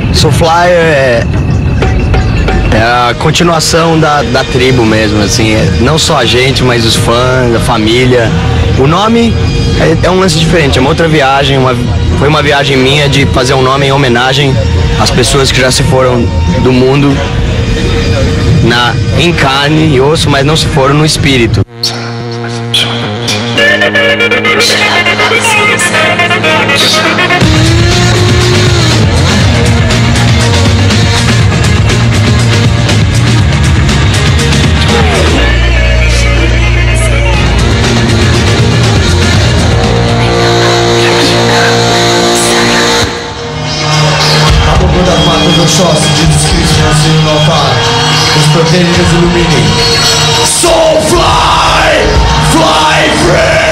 Soulfly é a continuação da tribo mesmo, assim, não só a gente, mas os fãs, a família. O nome é um lance diferente, é uma outra viagem, foi uma viagem minha de fazer um nome em homenagem às pessoas que já se foram do mundo em carne e osso, mas não se foram no espírito. Sócio, Jesus Cristo nasceu no altar, os proteínas iluminem. Soulfly, fly free!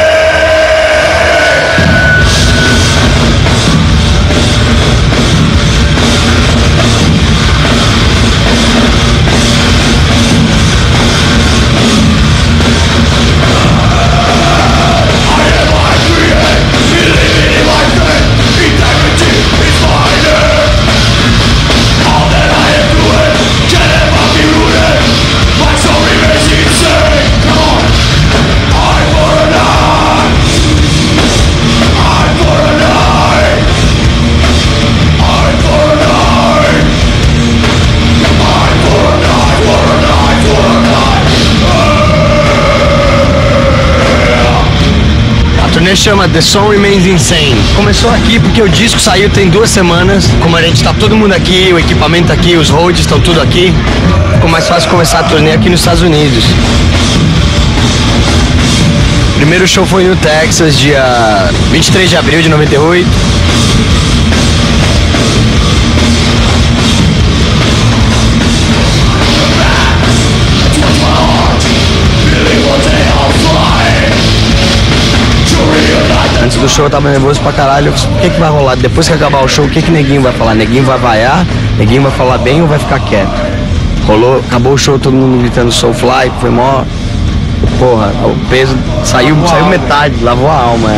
A turnê chama The Song Remains Insane. Começou aqui porque o disco saiu tem 2 semanas. Como a gente tá todo mundo aqui, o equipamento tá aqui, os roads estão tudo aqui, ficou mais fácil começar a turnê aqui nos Estados Unidos. O primeiro show foi no Texas, dia 23 de abril de 98. Antes do show eu tava nervoso pra caralho. O que vai rolar? Depois que acabar o show, o que Neguinho vai falar? Neguinho vai vaiar? Neguinho vai falar bem ou vai ficar quieto? Rolou, acabou o show, todo mundo gritando Soulfly, foi mó... Porra, o peso saiu metade, lavou a alma,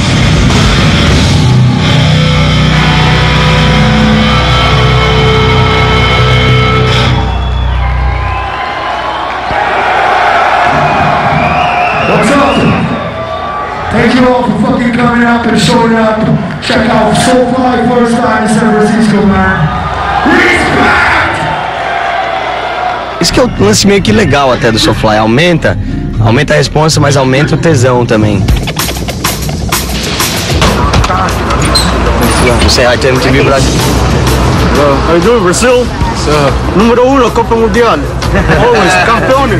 What's up? Thank you all for fucking coming up and showing up. Check out Soulfly first time in San Francisco, man. Respect! Isso que é o lance meio que legal até do Soulfly, aumenta a responsa, mas aumenta o tesão também. Você é MTV Brasil. How you doing, Brazil? Número 1, Copa Mundial. Always, campeones.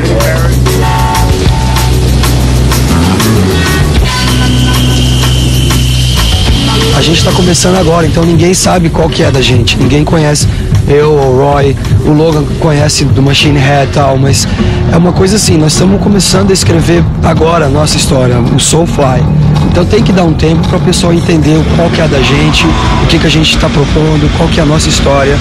A gente tá começando agora, então ninguém sabe qual que é da gente, ninguém conhece. Eu, o Roy, o Logan conhece do Machine Head e tal, mas é uma coisa assim, nós estamos começando a escrever agora a nossa história, o Soulfly. Então tem que dar um tempo para o pessoal entender qual que é da gente, o que a gente está propondo, qual que é a nossa história.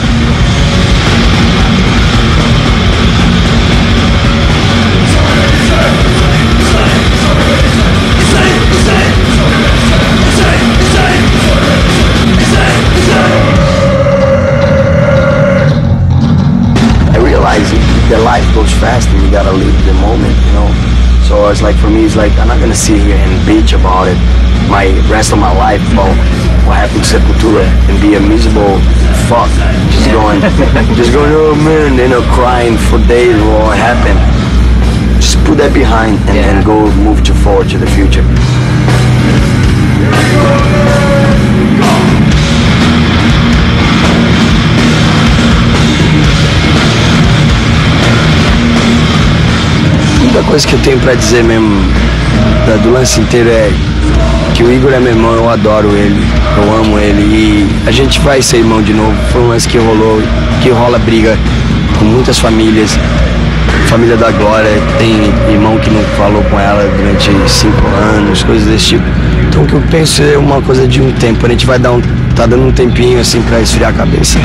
The life goes fast and you gotta live the moment, you know. So it's like, for me, it's like, I'm not gonna sit here and bitch about it my rest of my life about what happened to Sepultura and be a miserable fuck, just going, oh man, you know, crying for days what happened. Just put that behind and go move forward to the future. A única coisa que eu tenho pra dizer mesmo do lance inteiro é que o Igor é meu irmão, eu adoro ele, eu amo ele e a gente vai ser irmão de novo. Foi um lance que rolou, que rola briga com muitas famílias. Família da Glória tem irmão que não falou com ela durante 5 anos, coisas desse tipo. Então o que eu penso é uma coisa de um tempo, a gente vai tá dando um tempinho assim pra esfriar a cabeça.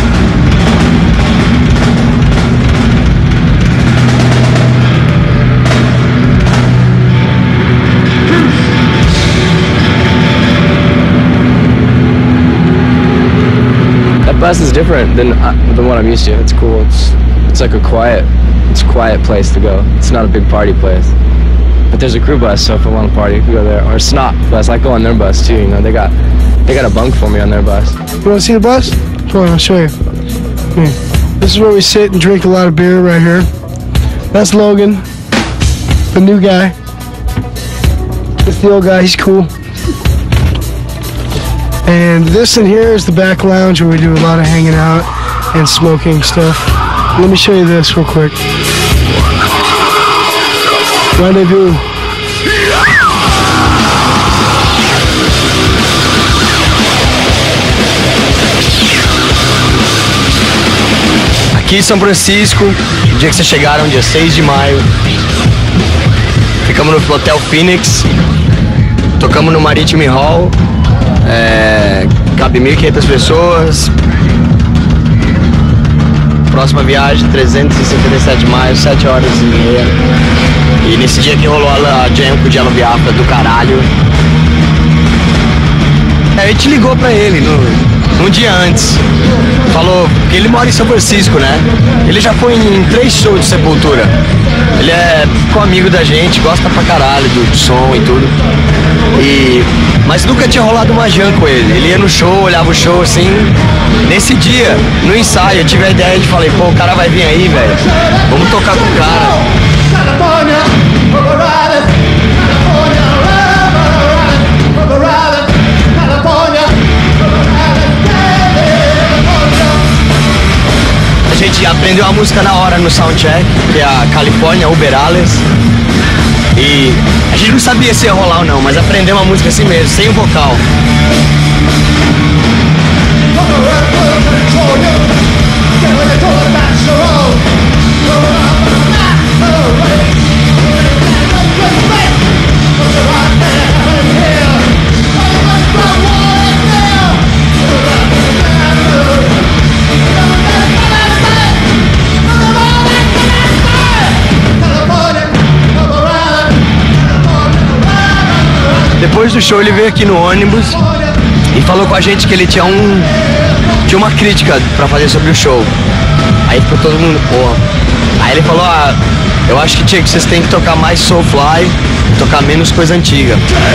bus is different than what I'm used to. It's cool. It's like a quiet place to go. It's not a big party place. But there's a crew bus, so if I want to party, we go there. Or a Snot bus, I go on their bus too. You know, they got a bunk for me on their bus. You want to see the bus? Come on, I'll show you. Here. This is where we sit and drink a lot of beer right here. That's Logan, the new guy. That's the old guy, he's cool. And this in here is the back lounge where we do a lot of hanging out and smoking stuff. Let me show you this real quick. Rendezvous. Aqui em São Francisco, o dia que vocês chegaram, dia 6 de maio, ficamos no Hotel Phoenix, tocamos no Maritime Hall, cabe 1.500 pessoas. Próxima viagem, 357 de maio, 7h30. E nesse dia que rolou a jam com o Jello Biafra do caralho. A gente ligou pra ele um dia antes. Falou, porque ele mora em São Francisco, né? Ele já foi em 3 shows de Sepultura. Ele é amigo da gente, gosta pra caralho do som e tudo. Mas nunca tinha rolado uma jam com ele. Ele ia no show, olhava o show assim. Nesse dia, no ensaio, eu tive a ideia de falei, pô, o cara vai vir aí, velho. Vamos tocar com o cara. A gente aprendeu a música na hora no soundcheck, que é a Califórnia, Uberales. E a gente não sabia se ia rolar ou não, mas aprendeu uma música assim mesmo, sem o vocal. Depois do show ele veio aqui no ônibus e falou com a gente que ele tinha uma crítica pra fazer sobre o show. Aí ficou todo mundo, porra. Aí ele falou, eu acho que vocês têm que tocar mais Soulfly, tocar menos coisa antiga.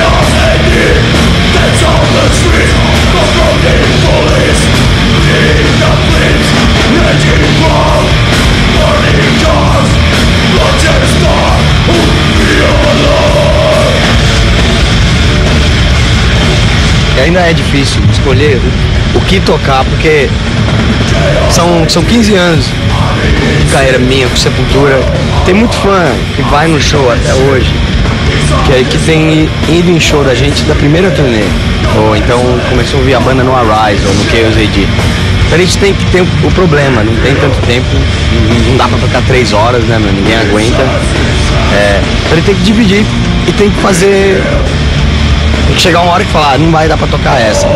E ainda é difícil escolher o que tocar, porque são 15 anos de carreira minha com Sepultura. Tem muito fã que vai no show até hoje, que tem ido em show da gente da primeira turnê, ou então começou a ouvir a banda no Arise ou no Chaos AD. Então a gente tem que ter o problema, não tem tanto tempo, não dá pra tocar 3 horas, né, meu? Ninguém aguenta. Então ele tem que dividir e tem que fazer. Tem que chegar uma hora que falar, não vai dar pra tocar essa.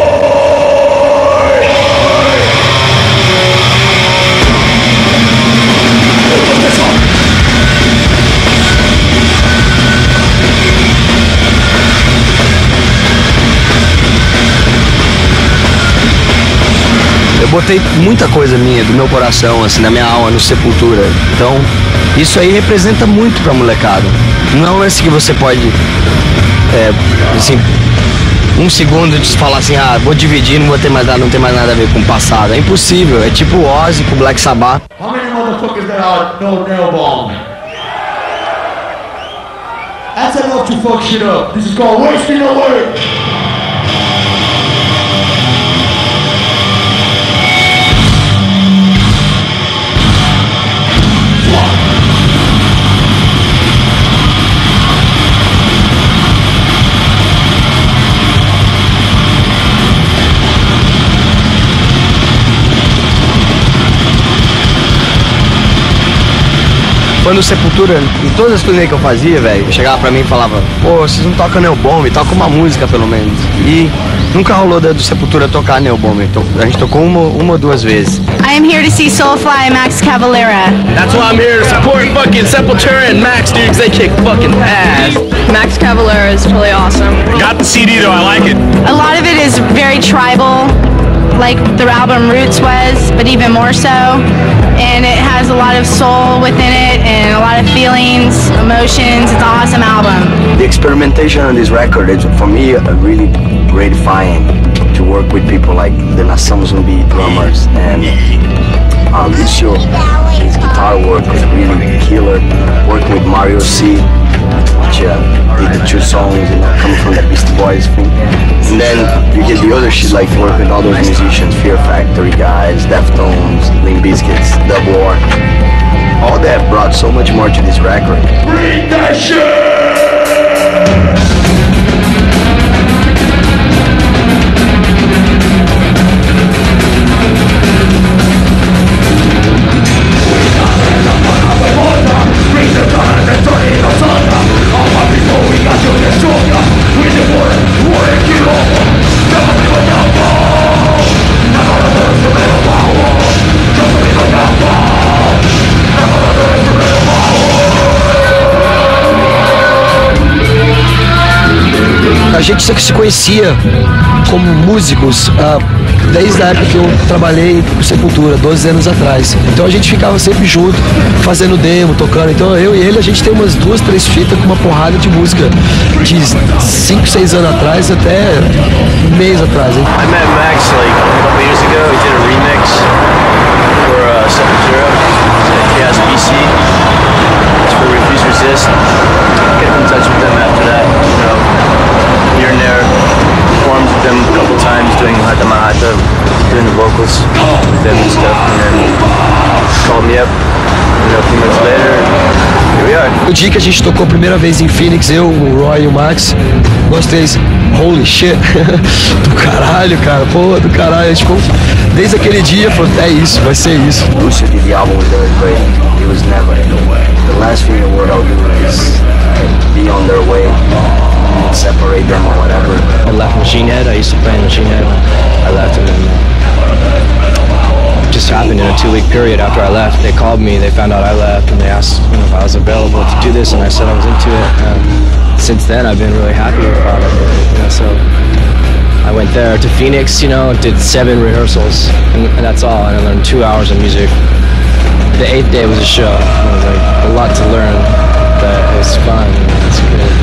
Eu botei muita coisa minha, do meu coração, assim, da minha alma, no Sepultura. Então, isso aí representa muito pra molecada. Não é um lance que você pode, assim, um segundo de falar assim, vou dividir, não tem mais nada a ver com o passado. É impossível, é tipo o Ozzy com o Black Sabbath. How many motherfuckers that know nail bomb? That's enough to fuck shit up. This is called wasting away. Quando Sepultura, em todas as turnês que eu fazia, velho, chegava pra mim e falava, pô, vocês não tocam Nail Bomb, toca uma música pelo menos. E nunca rolou do Sepultura tocar Nail Bomb, então a gente tocou uma ou duas vezes. I am here to see Soulfly and Max Cavalera. That's why I'm here to support fucking Sepultura and Max, dude, 'cause they kick fucking ass. Max Cavalera is really awesome. Got the CD though, I like it. A lot of it is very tribal, like the album Roots was, but even more so. And it has a lot of soul within it and a lot of feelings, emotions. It's an awesome album. The experimentation on this record is, for me, really gratifying to work with people like the Nação Zumbi drummers and Lucio. His guitar work was really killer. Working with Mario C, which did the 2 songs, you know, coming from the Beastie Boys thing. And then you get the other shit, like work with all those musicians, Fear Factory guys, Deftones, Limp Bizkit, Dub War. All that brought so much more to this record. Read that shit! A gente se conhecia como músicos desde a época que eu trabalhei com Sepultura, 12 anos atrás. Então a gente ficava sempre junto, fazendo demo, tocando. Então eu e ele, a gente tem umas 2, 3 fitas com uma porrada de música de 5, 6 anos atrás até um mês atrás, hein? I met Max like a couple years ago. He did a remix for Sepultura, Chaos BC. It's for Refuse Resist. Get in touch with them after that, you know. Here and there, performed with them a couple times doing Hata Mahata, doing the vocals with them and stuff, and then called me up, you know, a few months later, and here we are. O dia que a gente tocou a primeira vez em Phoenix, eu, o Roy e o Max, nós 3, holy shit, do caralho, cara, pô, do caralho, a gente ficou, desde aquele dia, falou, é isso, vai ser isso. Lucio did the album with us, but he was never the last thing the world I'll do is be on their way. Separate them or whatever. I left Machine Head. I used to play in Machine Head. I left, and then it just happened in a 2-week period after I left. They called me. They found out I left, and they asked if I was available to do this, and I said I was into it. And since then, I've been really happy about it. You know, so I went there to Phoenix. You know, did 7 rehearsals, and that's all. And I learned 2 hours of music. The 8th day was a show. It was like a lot to learn, but it was fun. It's good.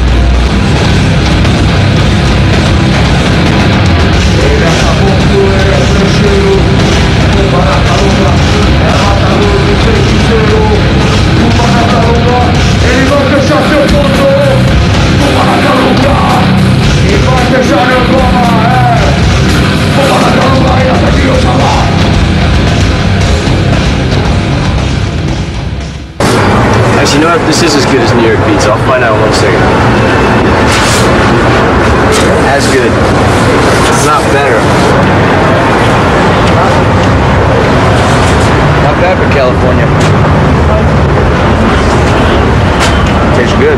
Actually, you know what? This is as good as New York beats. I'll find out in 1 second. As good. It's not better. Not bad for California. Tastes good.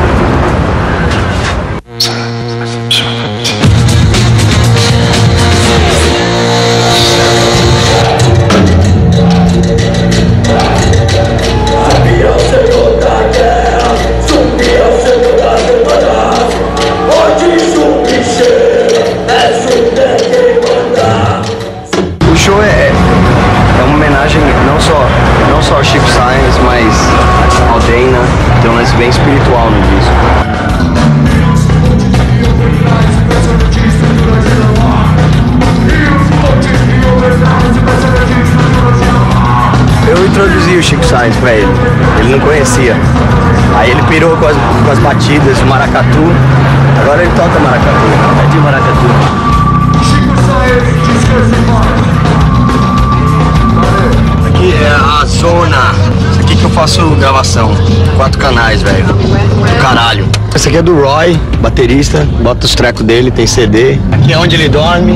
O show é uma homenagem não só ao Chico Science, mas ao Dana. Tem um lance bem espiritual no disco. Eu introduzi o Chico Science pra ele não conhecia. Aí ele pirou com as batidas, o maracatu. Agora ele toca maracatu, é de maracatu. Aqui é a zona. Isso aqui que eu faço gravação. 4 canais, velho. Do caralho. Esse aqui é do Roy, baterista. Bota os trecos dele, tem CD. Aqui é onde ele dorme.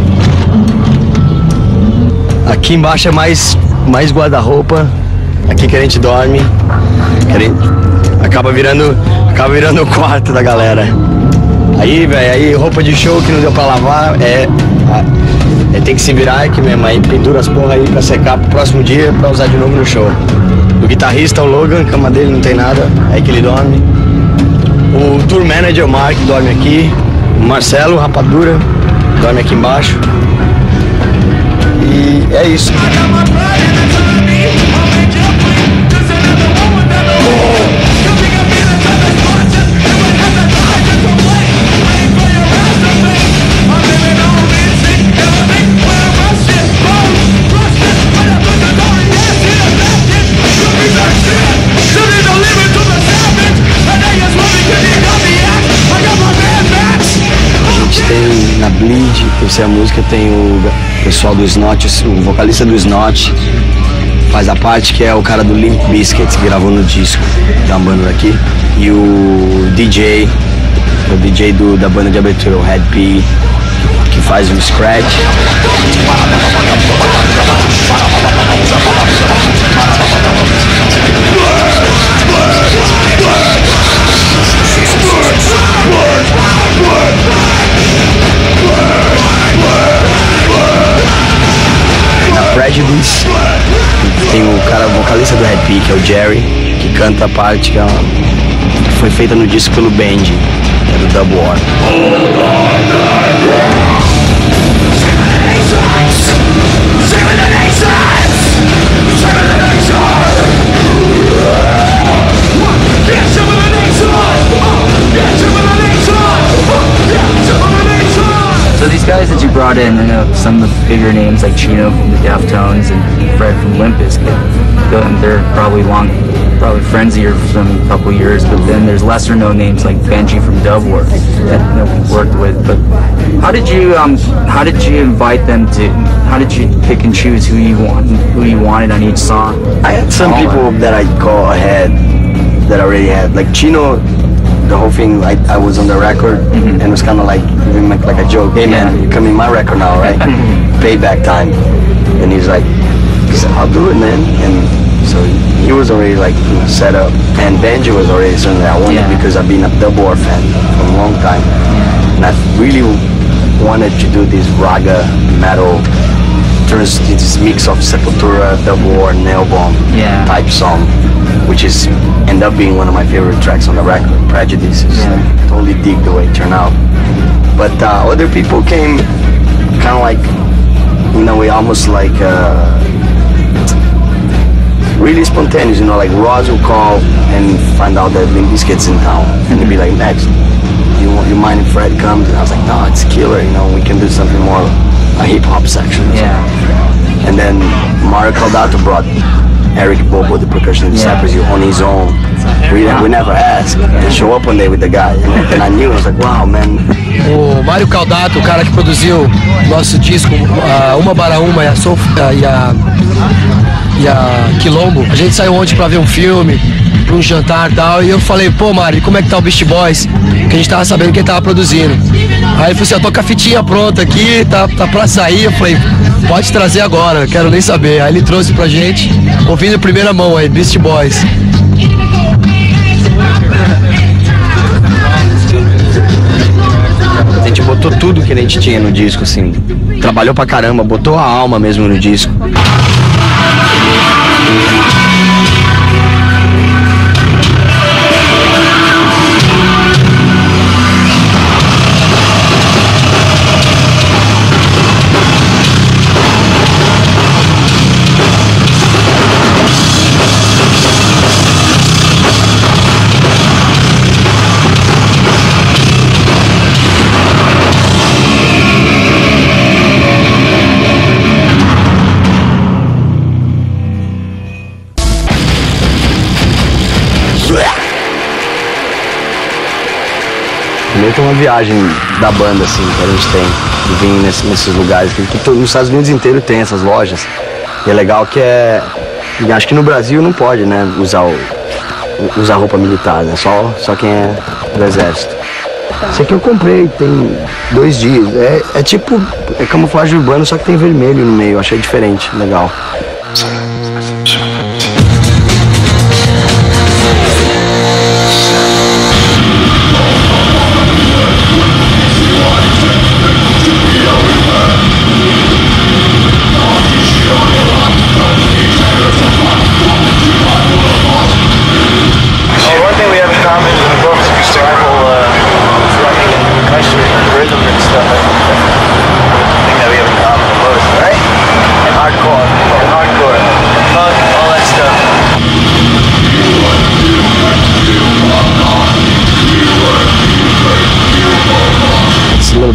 Aqui embaixo é mais guarda-roupa. Aqui que a gente dorme. Acaba virando o quarto da galera. Aí, velho, aí roupa de show que não deu pra lavar, tem que se virar aqui mesmo. Aí pendura as porra aí pra secar pro próximo dia pra usar de novo no show. O guitarrista, o Logan, a cama dele não tem nada, é aí que ele dorme. O tour manager, o Mark, dorme aqui. O Marcelo, Rapadura, dorme aqui embaixo. E é isso. Tem na Bleed, essa é a música, tem o pessoal do Snot, o vocalista do Snot faz a parte, que é o cara do Limp Bizkit, que gravou no disco da banda daqui, e o DJ da banda de abertura, o Red P, que faz o scratch. Na Prejudice tem o cara, o vocalista do Red P, que é o Jerry, que canta a parte que foi feita no disco pelo Benji, que é do Dub War. So these guys that you brought in, I know some of the bigger names like Chino from the Deftones and Fred from Limp Bizkit, they're probably friends of yours from a couple years, but then there's lesser known names like Benji from Dub War that we've worked with. But how did you invite them to? How did you pick and choose who you wanted on each song? I had some people that I call ahead that already had, like Chino. The whole thing, I was on the record, and it was kind of like a joke. Hey man, you're coming my record now, right? Payback time. And he said, I'll do it, man. And so he was already like set up, and Benji was already something that I wanted because I've been a Dub War fan for a long time, and I really wanted to do this raga metal, turns into this mix of Sepultura, Dub War, Nailbomb type song, which is end up being one of my favorite tracks on the record. Prejudices, totally dig the way it turned out. But other people came kind of like, in a way, almost like really spontaneous, you know, like Roz will call and find out that Limp Bizkit's in town, and they'd be like, Max, you mind if Fred comes? And I was like, no, it's killer, you know, we can do something more, a hip hop section. And then Mario Caldato brought Eric Bobo, the percussionist in Cypress Hill, on his own. We never asked. They show up one day with the guy, and I knew, I was like, wow, man. O Mario Caldato, o cara que produziu nosso disco Uma Bara Uma e a Quilombo, a gente saiu ontem pra ver um filme, pra um jantar e tal, e eu falei, pô Mário, como é que tá o Beast Boys? Que a gente tava sabendo que ele tava produzindo. Aí ele falou assim, eu tô com a fitinha pronta aqui, tá pra sair. Eu falei, pode trazer agora, quero nem saber. Aí ele trouxe pra gente, ouvindo em primeira mão aí, Beast Boys. A gente botou tudo que a gente tinha no disco, assim, trabalhou pra caramba, botou a alma mesmo no disco. Meio que uma viagem da banda, assim, que a gente tem, de vir nesses lugares, que nos Estados Unidos inteiro tem essas lojas. E é legal que acho que no Brasil não pode, né, usar roupa militar, né, só quem é do exército. Esse aqui eu comprei, tem 2 dias, é tipo, é camuflagem urbana, só que tem vermelho no meio, achei diferente, legal. Rhythm and stuff. I think that we have in common the most, right?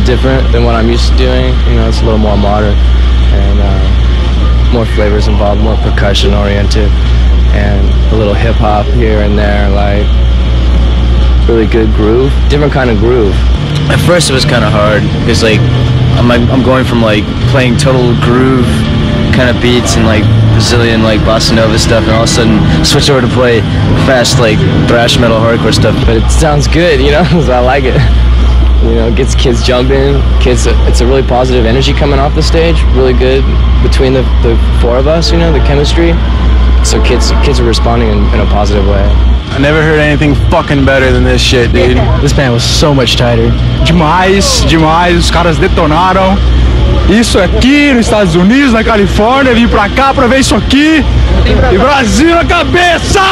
different than what I'm used to doing. You know, it's a little more modern and more flavors involved, more percussion oriented, and a little hip hop here and there, like really good groove, different kind of groove. At first it was kind of hard because like I'm going from like playing total groove kind of beats and like Brazilian like bossa nova stuff, and all of a sudden switch over to play fast like thrash metal hardcore stuff. But it sounds good, you know, so I like it. You know, it gets kids jumping. It's a really positive energy coming off the stage. Really good between the four of us. You know, the chemistry. So kids are responding in a positive way. I never heard anything fucking better than this shit, dude. This band was so much tighter. Demais, demais. Os caras detonaram. Isso aqui nos Estados Unidos, na Califórnia. Vim pra cá pra ver isso aqui. E Brasil na cabeça!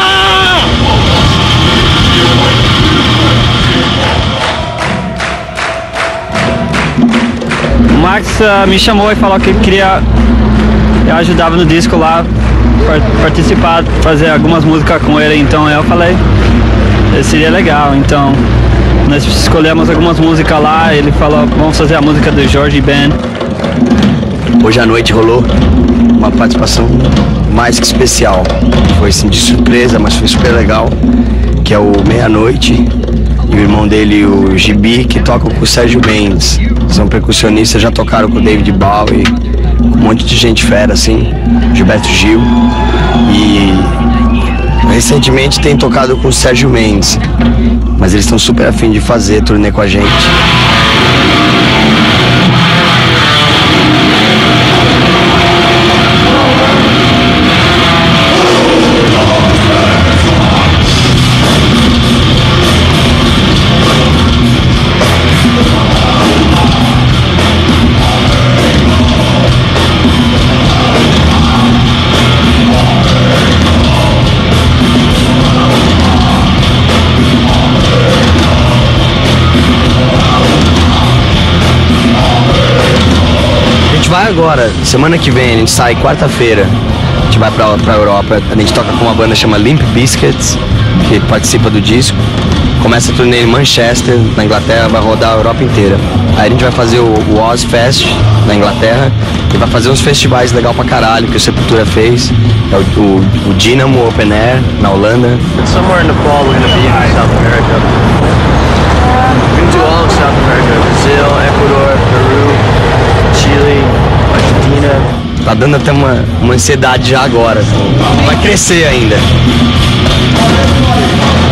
O Max me chamou e falou que queria, eu ajudava no disco lá, participar, fazer algumas músicas com ele, então eu falei, seria legal, então nós escolhemos algumas músicas lá, ele falou, vamos fazer a música do Jorge Ben. Hoje à noite rolou uma participação mais que especial, foi assim de surpresa, mas foi super legal, que é o Meia-Noite e o irmão dele, o Gibi, que tocam com o Sérgio Mendes. São percussionistas, já tocaram com o David Bowie, um monte de gente fera assim, Gilberto Gil, e recentemente tem tocado com o Sérgio Mendes, mas eles estão super afim de fazer turnê com a gente. Vai agora, semana que vem, a gente sai quarta-feira, a gente vai pra Europa, a gente toca com uma banda chama Limp Bizkit, que participa do disco, começa a turnê em Manchester, na Inglaterra, vai rodar a Europa inteira. Aí a gente vai fazer o Ozfest na Inglaterra e vai fazer uns festivais legal pra caralho que o Sepultura fez, é o Dynamo Open Air na Holanda. Somewhere in the fall we're gonna be in South America. We're gonna do all of South America, Brazil, Ecuador, Peru, Chile, Argentina. Tá dando até uma ansiedade já agora, assim. Vai crescer ainda.